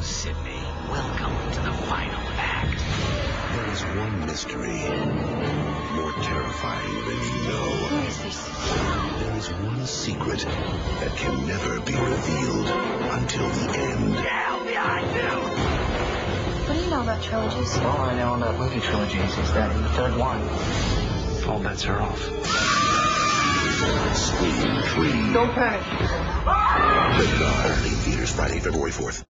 Sidney. Welcome to the final act. There is one mystery more terrifying than you know. Who is this? There is one secret that can never be revealed until the end. Down behind you! What do you know about trilogies? All I know about movie trilogies is that in the third one, all bets are off. Scream 3. Don't panic. Rated R. Only in theaters Friday, February 4th.